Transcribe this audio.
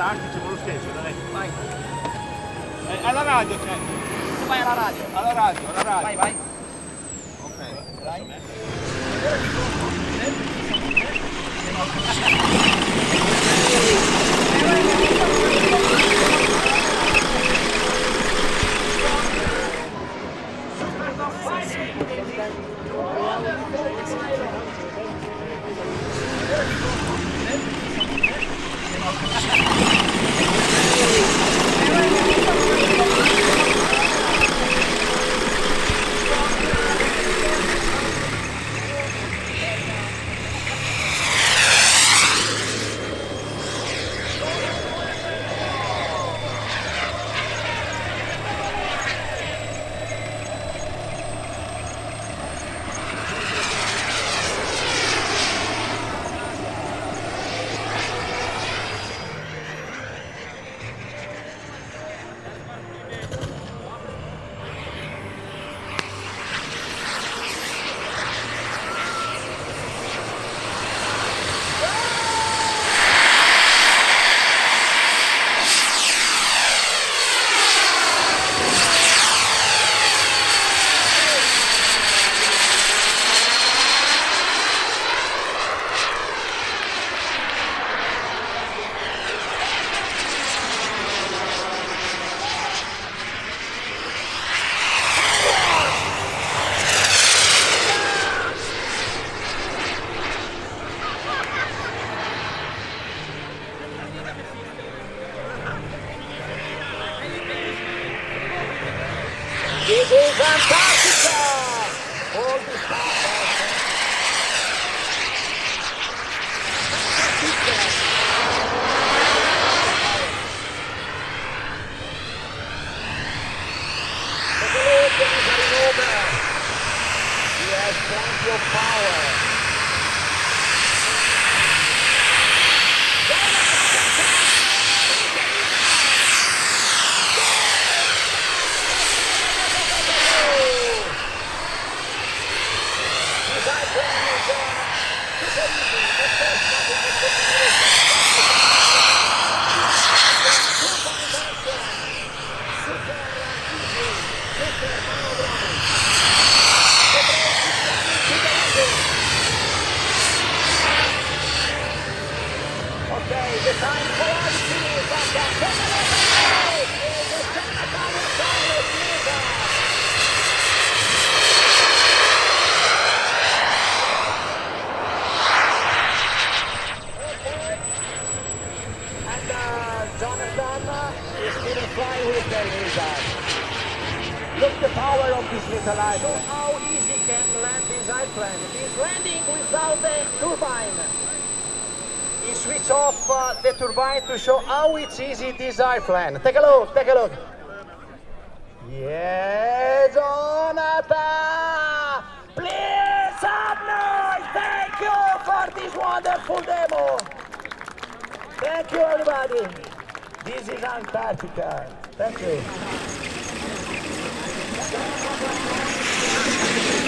Antartici, lo stesso, dai. Vai. Alla radio c'è. Vai alla radio. Alla radio, alla radio. Vai, vai. Ok. Dai. This is Antarctica! All the stars. Take a look, he's over. He has plenty of power. Okay, the time for Odyssey is Jonathan is still flying with the lizard. Look the power of this little island. So how easy can land this airplane? It is landing without the turbine. He switched off the turbine to show how it's easy this airplane. Take a look, take a look. Yeah, Jonathan! Please some noise! Thank you for this wonderful demo. Thank you, everybody. This is Antarctica. Thank you.